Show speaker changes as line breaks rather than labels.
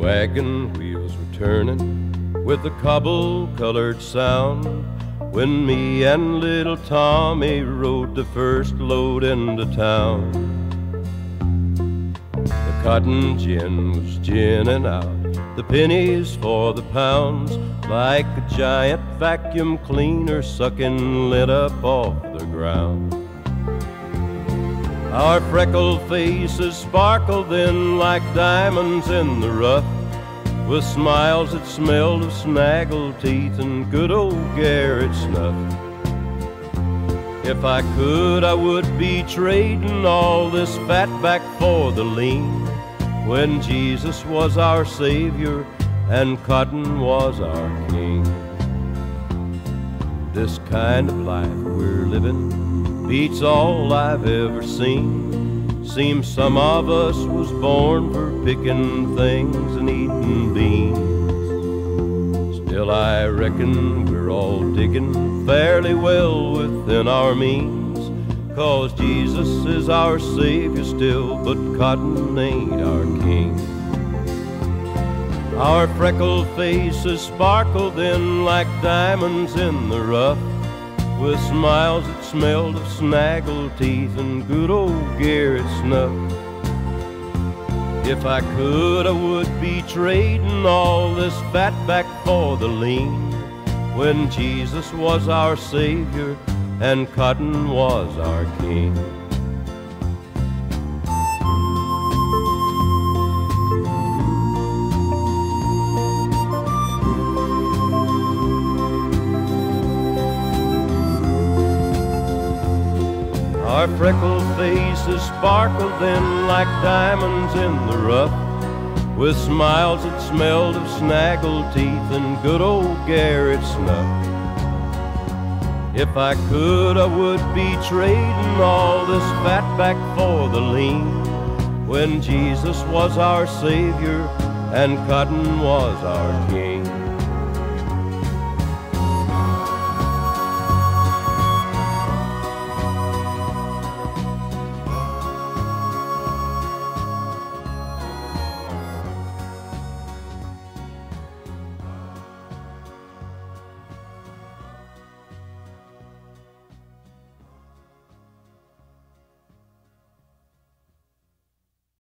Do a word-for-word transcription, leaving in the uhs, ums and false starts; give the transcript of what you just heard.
wagon wheels were turning with a cobble-colored sound when me and little Tommy rode the first load into town. The cotton gin was ginning out the pennies for the pounds, like a giant vacuum cleaner sucking lint up off the ground. Our freckled faces sparkled then like diamonds in the rough, with smiles that smelled of snaggle teeth and good old Garrett snuff. If I could, I would be trading all this fatback for the lean, when Jesus was our Savior and cotton was our King. This kind of life we're living beats all I've ever seen. Seems some of us was born for picking things and eating beans. Still I reckon we're all digging fairly well within our means, 'cause Jesus is our Savior still, but cotton ain't our King. Our freckled faces sparkle then like diamonds in the rough, with smiles that smelled of snaggle teeth and good old Garrett snuff. If I could, I would be trading all this fatback for the lean, when Jesus was our Savior and cotton was our King. Our freckled faces sparkled then like diamonds in the rough, with smiles that smelled of snaggle teeth and good old Garrett snuff. If I could, I would be trading all this fatback for the lean, when Jesus was our Savior and cotton was our King.